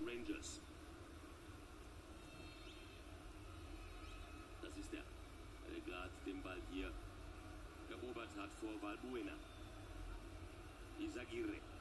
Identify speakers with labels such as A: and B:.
A: Rangers. Das ist er. Gerade den Ball hier. Erobert hat vor Valbuena. Izaguirre.